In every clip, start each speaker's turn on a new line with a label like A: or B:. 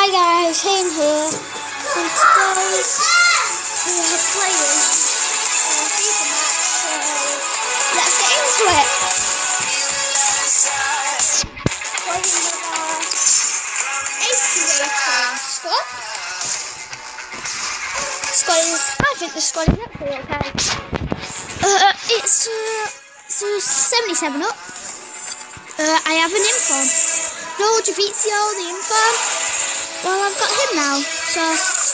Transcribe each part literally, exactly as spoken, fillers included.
A: Hi guys, Hayden here, and today we are playing a FIFA match, so let's get into it. Playing with our eighty-eight squad. Squad is, I think the squad is actually okay. Uh, it's uh, so seventy-seven up. Uh, I have an inform. No, Javizio, the inform. Well, I've got him now, so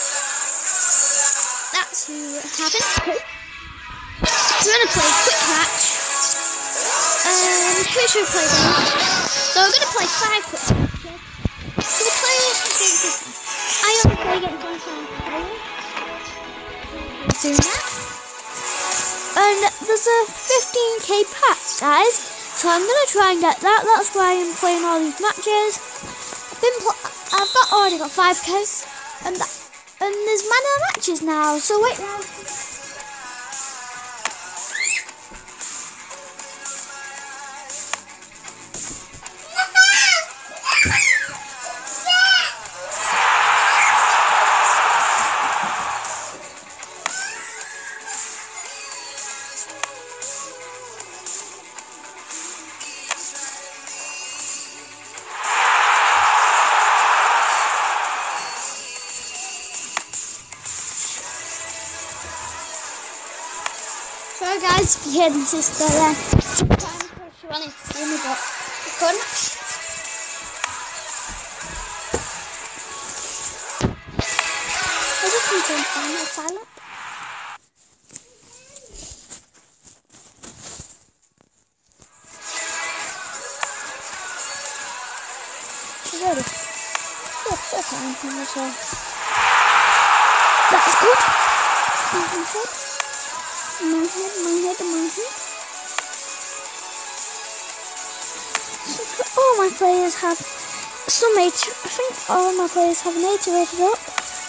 A: that's who happened. We're going to play a quick match. Um, who should we play then? So we're going to play five quick matches. So we'll play against this. I only play against one time. Doing that. And there's a fifteen K pack, guys. So I'm going to try and get that. That's why I'm playing all these matches. I've been pl I've got already got five K, and that, and there's man of the matches now. So wait now. Sorry guys, if you hear the sister there, I'm trying to push you on it to see me, but I couldn't. I just need to turn it silent. She's ready. Yes, okay, so that's good. Mm-hmm. My head, my head, my head. All my players have some eight. I think all my players have an eighty rated up.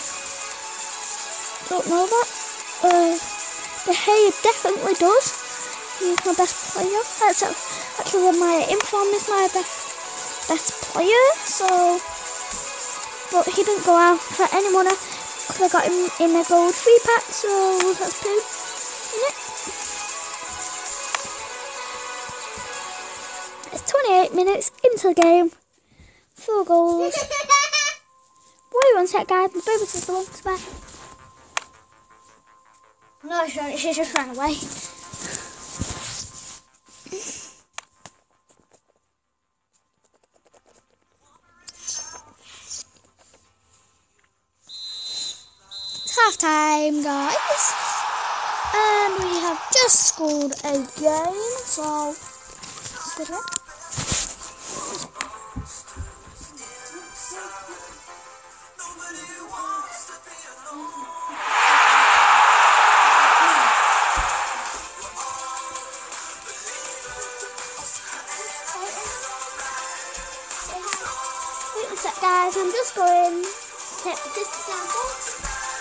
A: Don't know that. Uh, the Hay definitely does. He's my best player. That's actually my inform is my best best player. So, but he didn't go out for any money because I got him in a gold free pack. So that's two. It's twenty-eight minutes into the game. Four goals. Wait one sec, guys. My baby sister wants back. No, she, she just ran away. It's half time, guys. And we have just scored again, so good luck. Wait a sec, guys, I'm just going to take the distance down.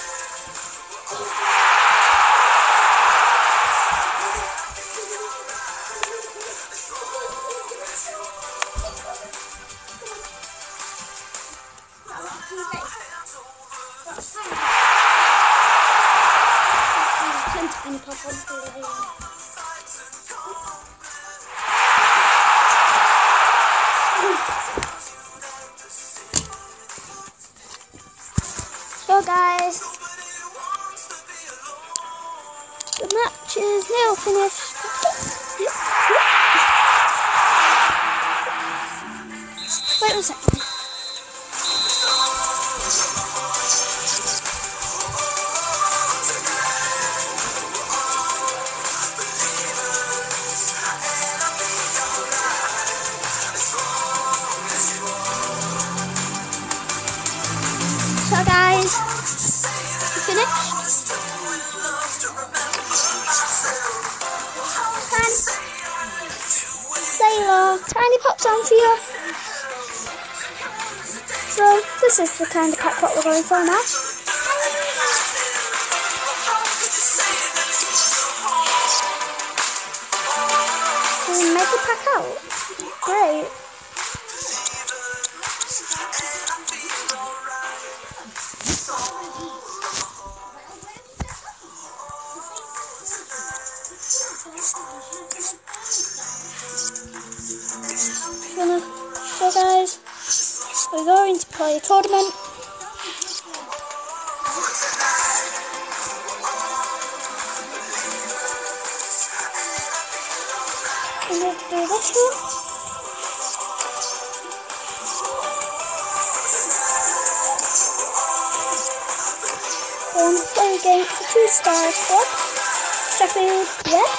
A: So guys, the match is now finished. Wait a second. So guys, we finished. And there you are, tiny pops on for you. So this is the kind of pack what we're going for now. We make the pack out. Great. We're going to play a tournament. I'm going to do this one. Going to play against the two-star squad. Sheffield, yeah.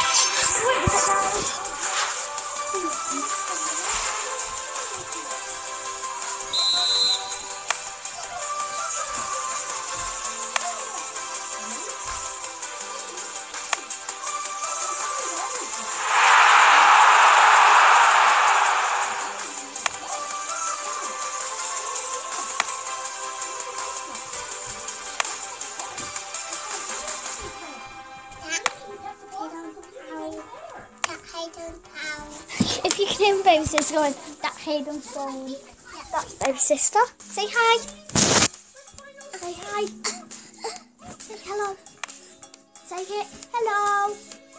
A: If you can hear my baby sister going, that Hayden's phone. That's baby sister. Say hi. Say hi. Say hello. Say it. Hello.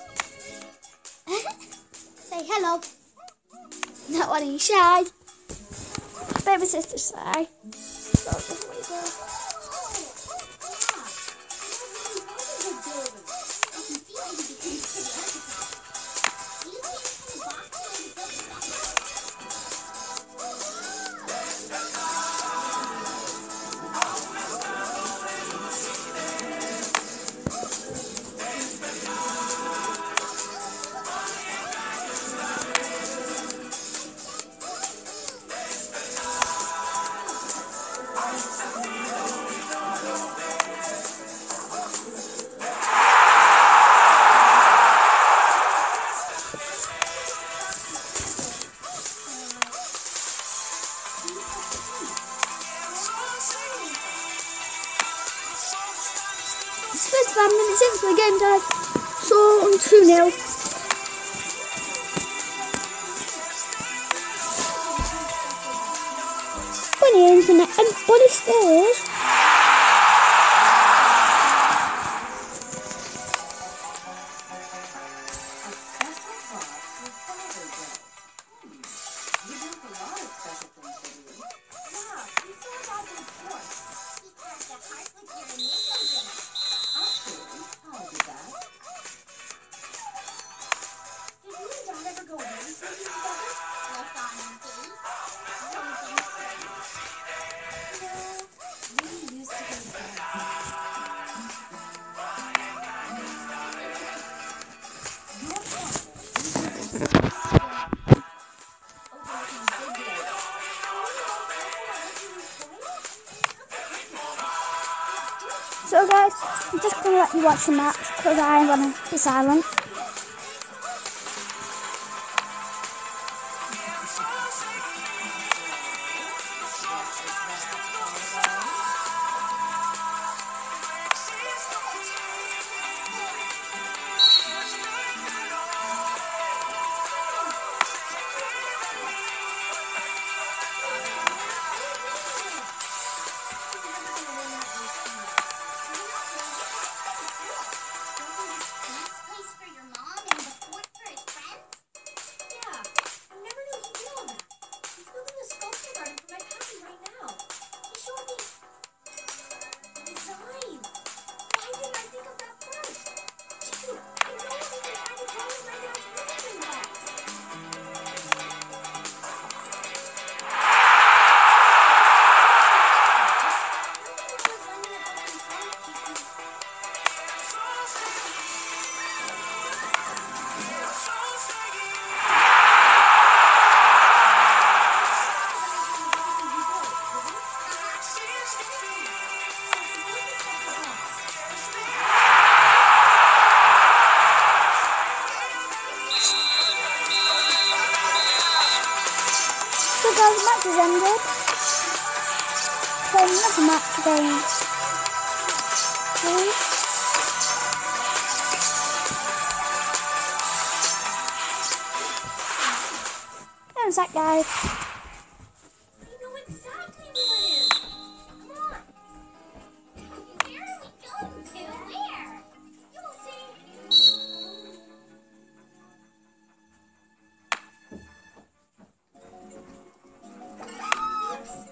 A: Say hello. Not one of you shy. Baby sister shy. So just wait there. twenty-five minutes into the game, guys. So on two nil. Bunny internet and Bunny scores. So guys, I'm just going to let you watch the match because I'm going to be silent. So guys, the match has ended. Playing another match against Wolves. There's that guy.
B: I know exactly where it is. Come on. Where are we going to? Where? You will see. Oops.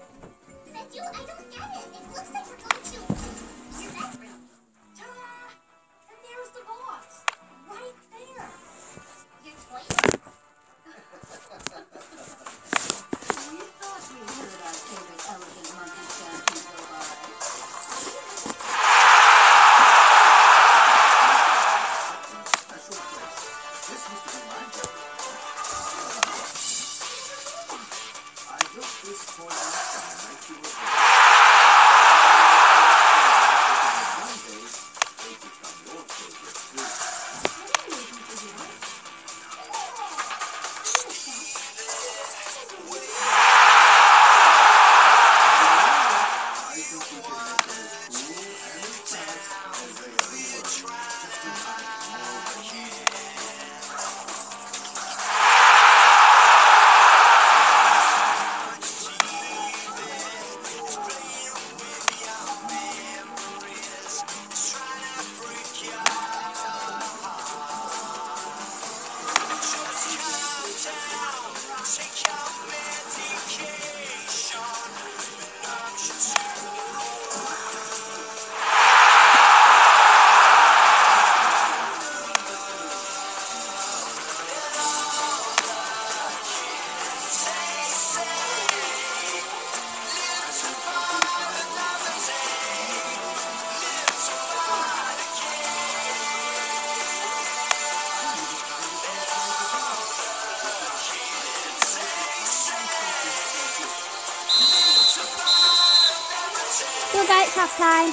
A: So guys, half time.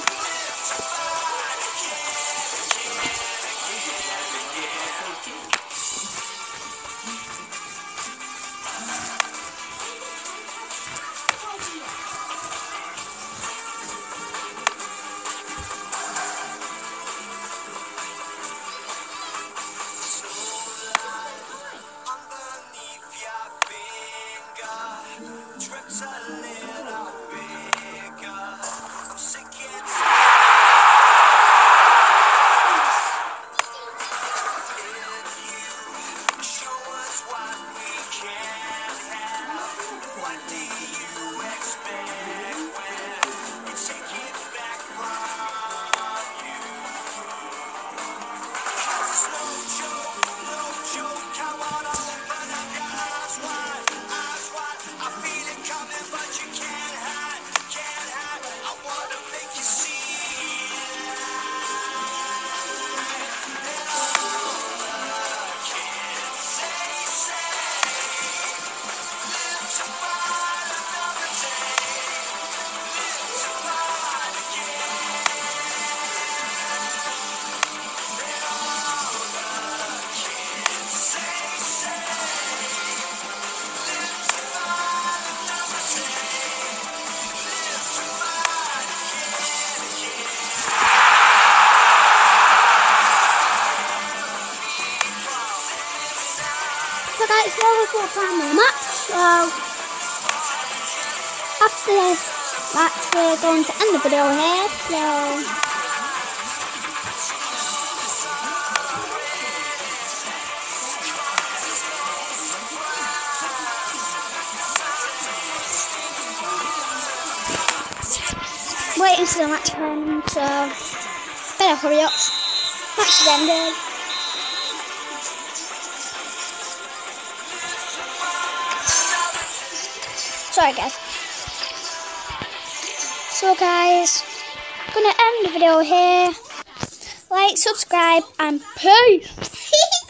A: So guys, it's more than full time in the match, so after this match we're going to end the video here, so waiting for the match to end, so better hurry up. Match is ended. Sorry guys. So guys, I'm gonna end the video here. Like, subscribe, and peace.